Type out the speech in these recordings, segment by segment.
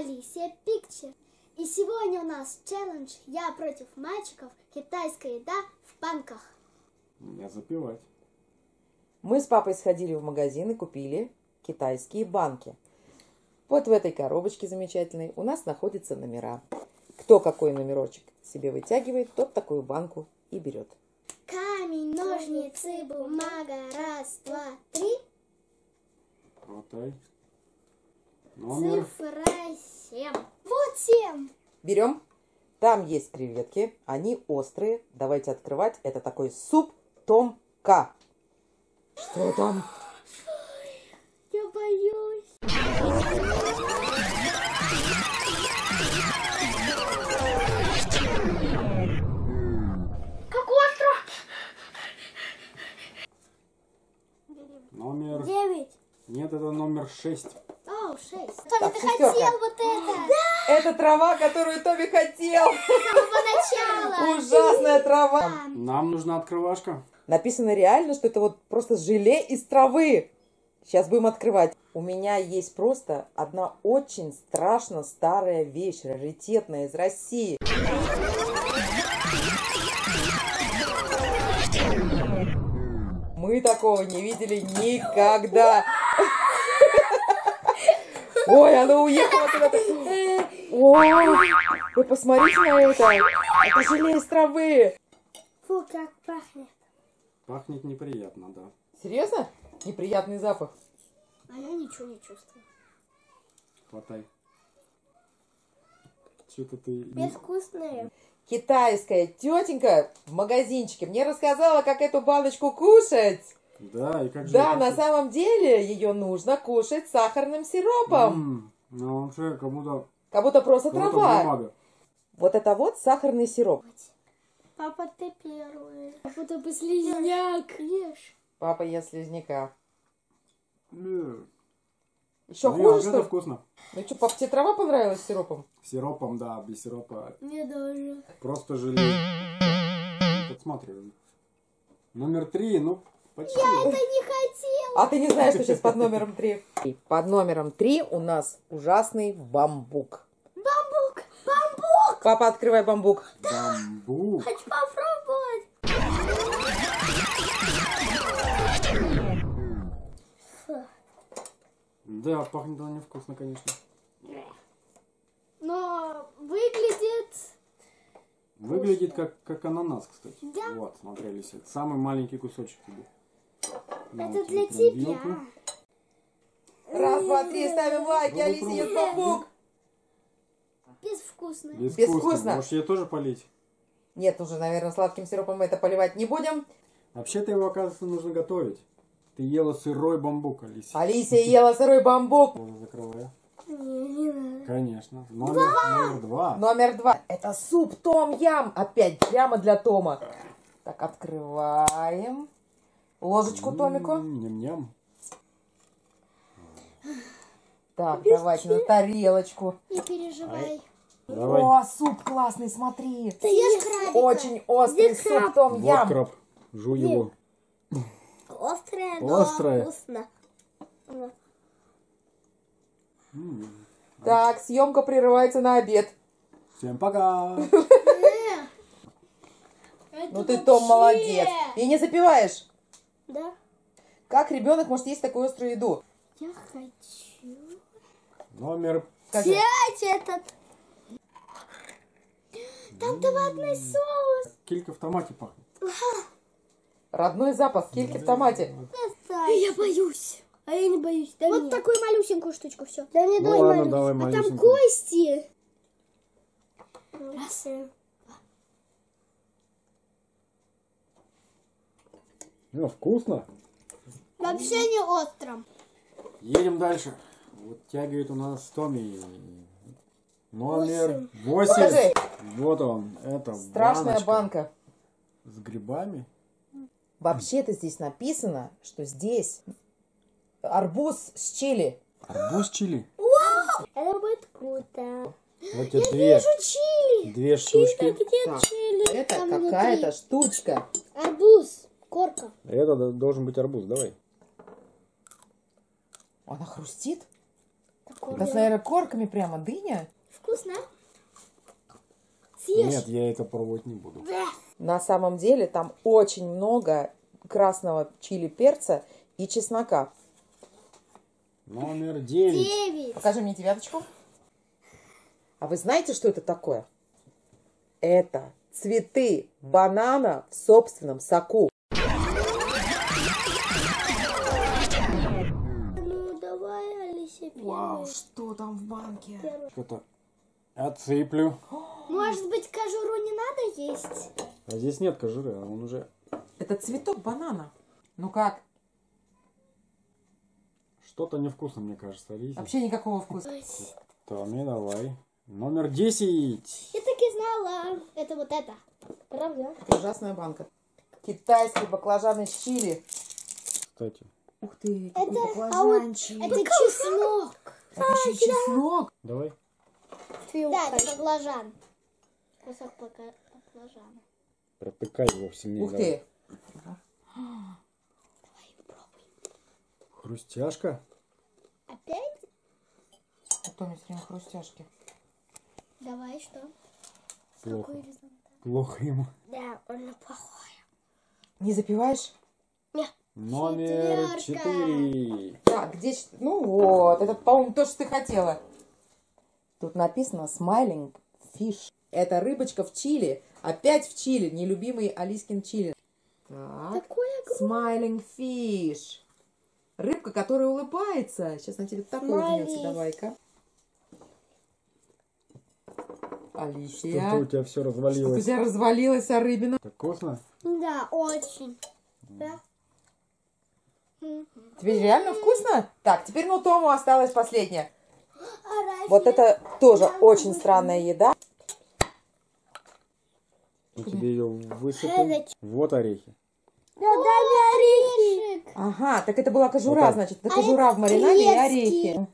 Alicia Picture. И сегодня у нас челлендж «Я против мальчиков. Китайская еда в банках». Не запивать. Мы с папой сходили в магазин и купили китайские банки. Вот в этой коробочке замечательной у нас находятся номера. Кто какой номерочек себе вытягивает, тот такую банку и берет. Камень, ножницы, бумага. Раз, два, три. Хватай. Номер. Цифра 7. Вот 7. Берем. Там есть креветки. Они острые. Давайте открывать. Это такой суп Том Ка. Что там? Я боюсь. Как остро. Номер. 9. Нет, это номер 6. О, 6. Томи, Так, ты шестерка. хотел вот это. Да, Это трава, которую Томи хотел. с самого начала. Ужасная трава. Нам нужна открывашка. Написано реально, что это вот просто желе из травы. Сейчас будем открывать. У меня есть просто одна очень страшно старая вещь, раритетная из России. Мы такого не видели никогда. Ой, она уехала куда-то. Ой, вы посмотрите на это. Это желе из травы. Фу, как пахнет. Пахнет неприятно, да. Серьезно? Неприятный запах. А я ничего не чувствую. Хватай. Что-то ты... Безвкусные. Китайская тетенька в магазинчике мне рассказала, как эту баночку кушать. Да, и как же... Да, на самом деле ее нужно кушать с сахарным сиропом. Ну, вообще, как будто Просто трава. бумага. Вот это вот сахарный сироп. Папа, ты первый. Будто бы слизняк. Ешь. Папа ест слизняка. Не, Еще вот хуже, это что ли? вкусно. Ну что, папа, тебе трава понравилась с сиропом? Сиропом, да, без сиропа. Мне тоже. Просто желе. Вот смотри. Номер 3, ну, почти. Я это не хотела. А ты не знаешь, что сейчас под номером 3? Под номером 3 у нас ужасный бамбук. Бамбук. Бамбук. Папа, открывай бамбук. Бамбук. Хочу попробовать. Да, пахнет он невкусно, конечно. Но выглядит... Выглядит как ананас, кстати. Да. Вот, смотри, Алиса, это самый маленький кусочек тебе. На, Это вот для тебе прям тебя. вилку. Раз, два, три, ставим лайки. Алисе ест бамбук. Безвкусно. Безвкусно. Может, ее тоже полить? Нет, уже, наверное, сладким сиропом мы это поливать не будем. Вообще-то его, оказывается, нужно готовить. Ты ела сырой бамбук, Алиса. Алисия ела сырой бамбук. Тоже закрываю. Не надо. Конечно. Номер 2. Номер 2. Это суп Том-Ям. Опять прямо для Тома. Так, открываем. Ложечку Томику. Ням-ням. Так, давайте на тарелочку. Не переживай. Давай. О, суп классный, смотри. Ты ешь крабика. Очень острый Здесь суп краб. Вот Том-Ям. краб. Жуй его. Острое, но Острое. вкусно. Так, съемка прерывается на обед. Всем пока. Ну ты, Том, молодец. И не запиваешь. Да. Как ребенок может есть такую острую еду? Я хочу. Номер... Скажи. Взять этот. Там томатный соус. Килька в томате пахнет. Родной запах кильки в томате. Я боюсь. А я не боюсь. Дай вот мне. Такую малюсенькую штучку, все. Да мне Ну дай ладно, малюсенькую. давай А там малюсенькую. кости. Раз. Ну, вкусно. Вообще не острым. Едем дальше. Вот тягивает у нас Томми. Номер 8. Покажи. Вот он. Это Страшная баночка банка. с грибами. Вообще-то здесь написано, что здесь арбуз с чили. Арбуз чили. Это будет круто. Вот тебе две. Чили. Две штучки. Где Так, чили? Это Там какая-то внутри. штучка. Арбуз. Корка. Это должен быть арбуз. Давай. Она хрустит? Это с, наверное, корками прямо. Дыня? Вкусно? Съешь. Нет, я это пробовать не буду. На самом деле там очень много красного чили перца и чеснока. Номер 9. 9. Покажи мне девяточку. А вы знаете, что это такое? Это цветы банана в собственном соку. Ну, давай, Алисе, первый. Что там в банке? Что-то отсыплю. Может быть, кожуру не надо есть? А здесь нет кожуры, а он уже... Это цветок банана. Ну как? Что-то невкусно, мне кажется, Алисе. Вообще никакого вкуса. Томи, давай. Номер 10. Я так и знала. Это вот это. Правда? Ужасная банка. Китайские баклажаны с чили. Кстати, Ух ты, Это, какой это баклажанчик. чеснок. Это еще и чеснок. давай. Да, это баклажан. Кусок баклажана. Протыкай его сильнее. Ух давай. ты. Хрустяшка. Опять? Потом есть время хрустяшки. Давай, что? Плохо. Какой результат? Плохо ему. Да, он плохой. Не запиваешь? Номер Четвёрка. 4. Так, где... Ну вот, это, по-моему, то, что ты хотела. Тут написано Smiling Fish. Это рыбочка в чили. Опять в чили. Нелюбимый Алискин чили. Так. Такое Smiling Fish. Рыбка, которая улыбается. Сейчас на тебе так улыбнется. Смайлик. Давай-ка. Что-то у Алисия. тебя все Что-то у развалилось. тебя развалилась, а рыбина. Так вкусно? Да, очень. Да. Тебе реально вкусно? Так, теперь ну Тому осталось последнее. А Вот это тоже очень странная еда. Я тебе ее высыпал. Вот орехи. Да, орешек. Ага, так это была кожура, Вот так. значит. Это кожура в маринаде и клетки. орехи.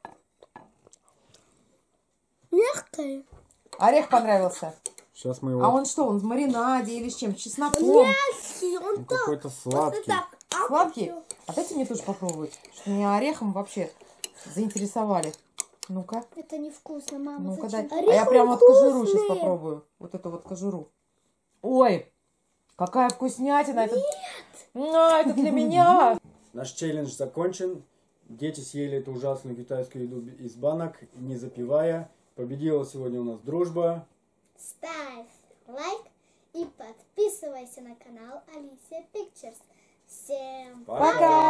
Мягкое. Орех понравился. Сейчас мы его... А он что, он в маринаде или с чем? С чесноком? Мягкий, он Он так. какой-то сладкий. Так. А Сладкий? А дайте мне тоже попробовать. Что меня орехом вообще заинтересовали. Ну-ка. Это невкусно, мама. Ну-ка, зачем дай. ты- А я прям вот кожуру сейчас вкусные. попробую. Вот эту вот кожуру. Ой, какая вкуснятина. Это... это для меня. Наш челлендж закончен. Дети съели эту ужасную китайскую еду из банок, не запивая. Победила сегодня у нас дружба. Ставь лайк и подписывайся на канал Alicia Pictures. Всем Пока.